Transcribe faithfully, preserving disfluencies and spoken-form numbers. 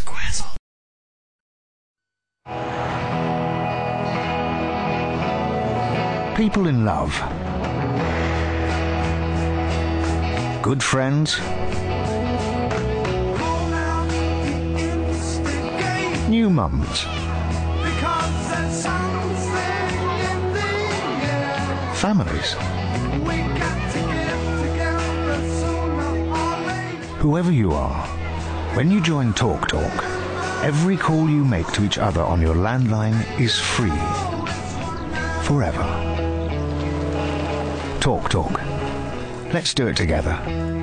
Squazzle. People in love. Good friends. New mums. Families. Whoever you are, when you join Talk Talk, every call you make to each other on your landline is free. Forever. Talk Talk. Let's do it together.